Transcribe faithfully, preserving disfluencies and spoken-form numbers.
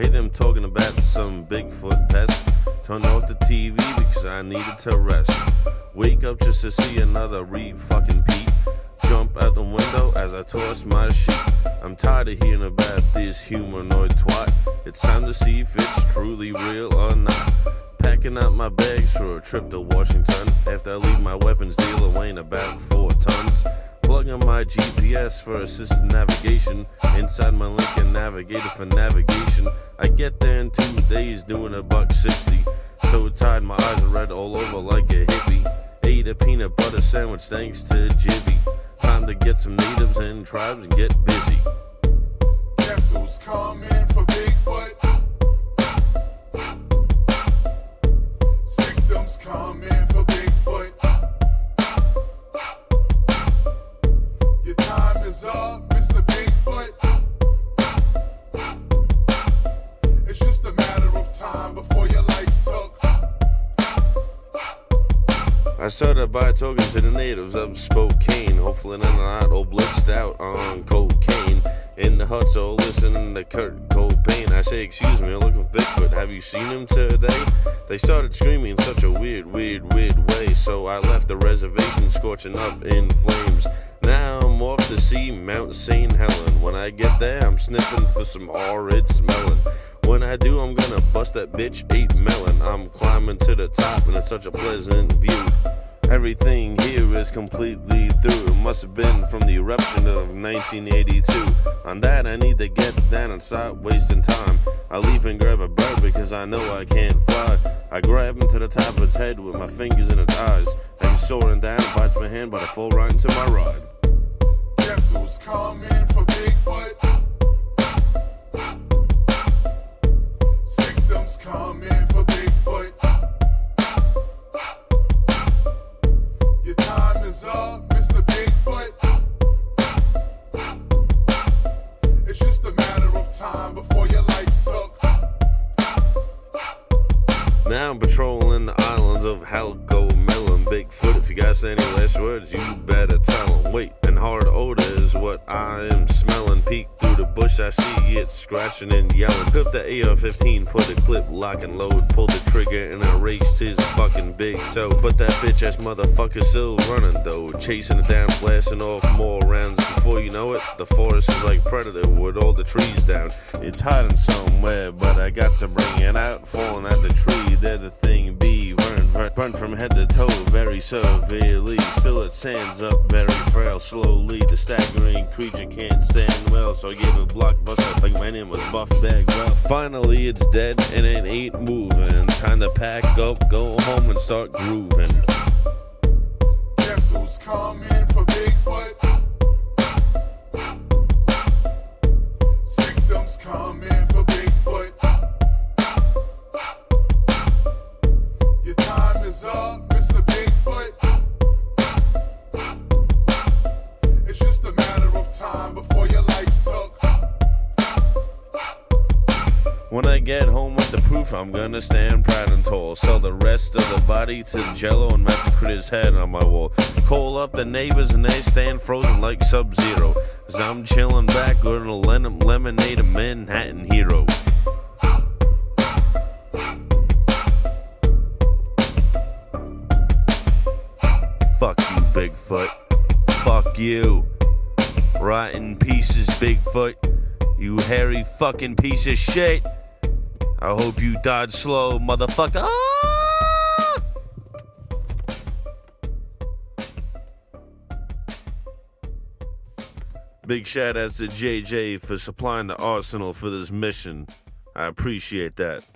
hear them talking about some Bigfoot pest. Turn off the T V because I needed to rest. Wake up just to see another re-fucking-peep. Jump out the window as I toss my sheet. I'm tired of hearing about this humanoid twat. It's time to see if it's truly real or not. Packing up my bags for a trip to Washington. After I leave my weapons dealer weighing about four tons. Plugging my G P S for assisted navigation. Inside my Lincoln Navigator for navigation. I get there in two days doing a buck sixty. So tired my eyes are red all over like a hippie. Ate a peanut butter sandwich thanks to Jivvy. Time to get some natives and tribes and get busy. Guess who's coming for Bigfoot? Victims coming for Bigfoot. Your time is up, Mister Bigfoot. It's just a matter of time before your life's took. I started by talking to the natives of Spokane. Hopefully they're not all blitzed out on cocaine. In the huts all listening to Kurt Cobain. I say, excuse me, I'm looking for Bigfoot. Have you seen him today? They started screaming in such a weird, weird, weird way. So I left the reservation scorching up in flames. Now I'm off to see Mount Saint Helen. When I get there, I'm sniffing for some horrid smelling. When I do, I'm gonna bust that bitch eight melon. I'm climbing to the top and it's such a pleasant view. Everything here is completely through. It must have been from the eruption of nineteen eighty-two. On that I need to get down and stop wasting time. I leap and grab a bird because I know I can't fly. I grab him to the top of its head with my fingers in its eyes. As he's soaring down, bites my hand, but I fall right into my ride. Guess who's coming for Bigfoot? Victims coming for Bigfoot. Your time is up, Mister Bigfoot. It's just a matter of time before your life's took. Now I'm patrolling the islands of Halco Melon. Bigfoot, if you guys say any last words, you better tell them. Wait, and hard odor is what I am smelling. Peek through the bush, I see it scratching and yelling. Clip the A R fifteen, put the clip, lock and load. Pull the trigger and erase his fucking big toe. But that bitch ass motherfucker still running though. Chasing it down, blasting off more rounds. Before you know it, the forest is like Predator with all the trees down. It's hiding somewhere, but I got to bring it out. Falling out the tree, there the thing be. Burnt, burnt from head to toe, very severely. Still it stands up very frail, slowly. The staggering creature can't stand well, so I gave a blockbuster like my name was Buff Bagwell. Finally it's dead and it ain't moving. Time to pack up, go home and start grooving. Guess who's coming for Bigfoot? Victims coming for Bigfoot. Your time is up, Mister Bigfoot. It's just a matter of time before your life's took. When I get home with the proof, I'm gonna stand proud and tall. Sell the rest of the body to Jello and mount the critter's head on my wall. Call up the neighbors and they stand frozen like Sub-Zero. As I'm chilling back, gonna lend them lemonade, a Manhattan hero. Fuck you, Bigfoot. Fuck you. Rotten pieces, Bigfoot. You hairy fucking piece of shit. I hope you died slow, motherfucker. Ah! Big shout outs to J J for supplying the arsenal for this mission. I appreciate that.